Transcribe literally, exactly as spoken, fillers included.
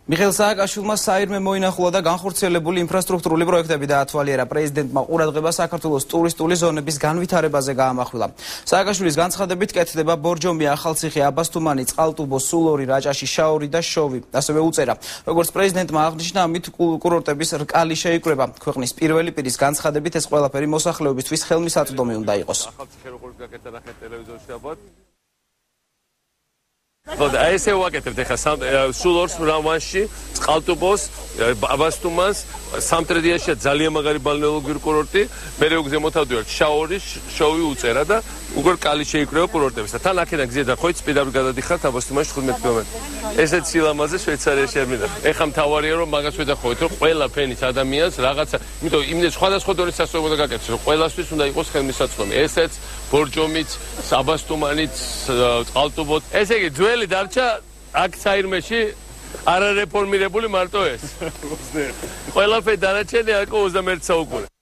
მიხეილ სააკაშვილმა საირმე მოინახულა და განხორციელებული ინფრასტრუქტურული პროექტები დაათვალიერა. პრეზიდენტმა ყურადღება საქართველოს ტურისტული ზონების განვითარებაზე გაამახვილა. სააკაშვილის განცხადებით კეთდება ბორჯომი, ახალციხე, აბასთუმანი, წყალტუბო, სულორი, რაჭაში, შაორი და შოვი, ასევე უწერა. როგორც პრეზიდენტმა აღნიშნა, ამით კურორტების რკალი შეიკრება. ქვეყნის პირველი პირის განცხადებით ეს ყველაფერი მოსახლეობისთვის ხელმისაწვდომი უნდა იყოს. ესე ვაკეთებთ ახლა სულორს, რავანში, წყალტუბოს, აბასთუმანს, სამტრედიაში ძალიან მაგარი ბალნეოლოგიური კურორტი, მერე უგზემოთავდივართ შაორი, შოვი, უწერა და უკვე რკალი შეიკრება კურორტების. და თან აქედან გზიდან ხოვით სპიდავი გადადიხართ აბასთუმანში თხუთმეტ კილომეტრი. ესეც სილამაზე შვეიცარიაში არ მინდა. ეხლა მთავარია რომ მაგას ვეძახოთ, რომ ყველა ფენის ადამიანს რაღაცა, იმიტომ იმდენ სხვადასხვა დონის სასწავლო უნდა გაკეთდეს, რომ ყველასთვის უნდა იყოს ხელმისაწვდომი. ესეც ბორჯომიც, აბასთუმანიც, წყალტუბოთ. ესე იგი ძველი დარჩა აქ საირმეში არარეფორმირებული მარტო ეს. ყველაფერი დანარჩენი აქ ოცდამეერთე საუკუნე.